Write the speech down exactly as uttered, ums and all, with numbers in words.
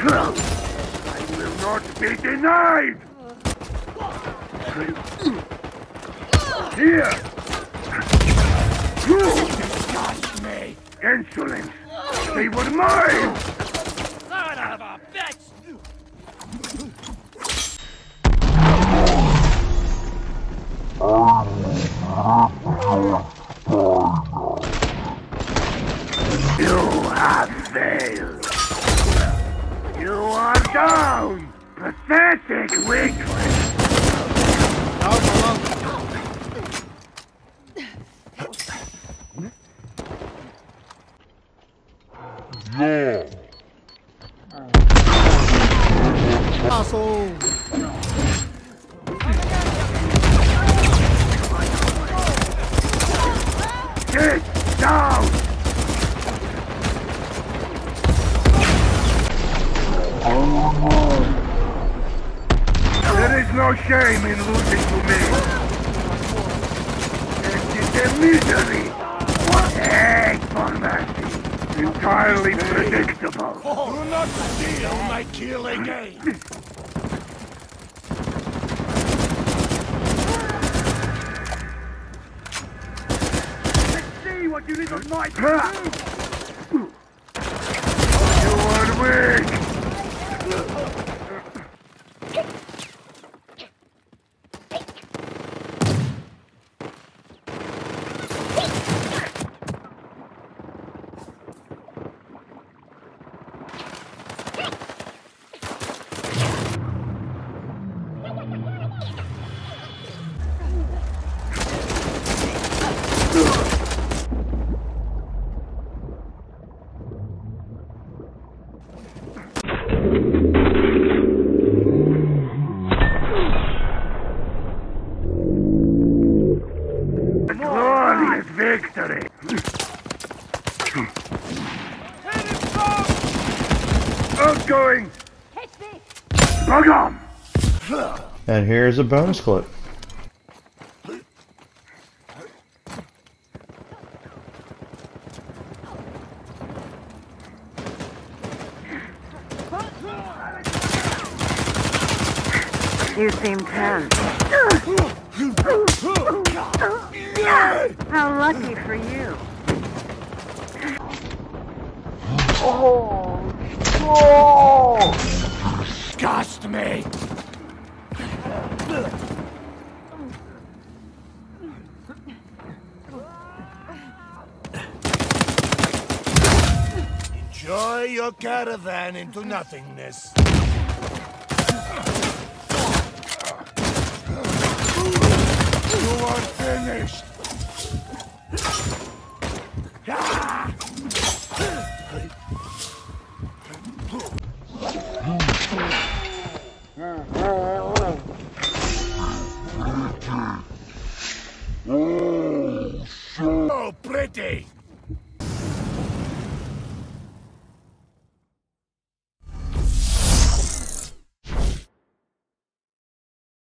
I will not be denied! Here! You disgust me! Insolence! They were mine! Son of a bitch! You have failed. You are down! Pathetic weakling! Yeah. Asshole! Get down! There is no shame in losing to me. It is a misery. Hey, for mercy. Entirely predictable. Do not steal my kill again! Let's see what you little might do! You are weak! Glorious victory! Outgoing! Bug on! And here's a bonus clip. You seem tense. How lucky for you. Oh! Oh! Disgust me! Enjoy your caravan into nothingness. You are finished! Oh, pretty!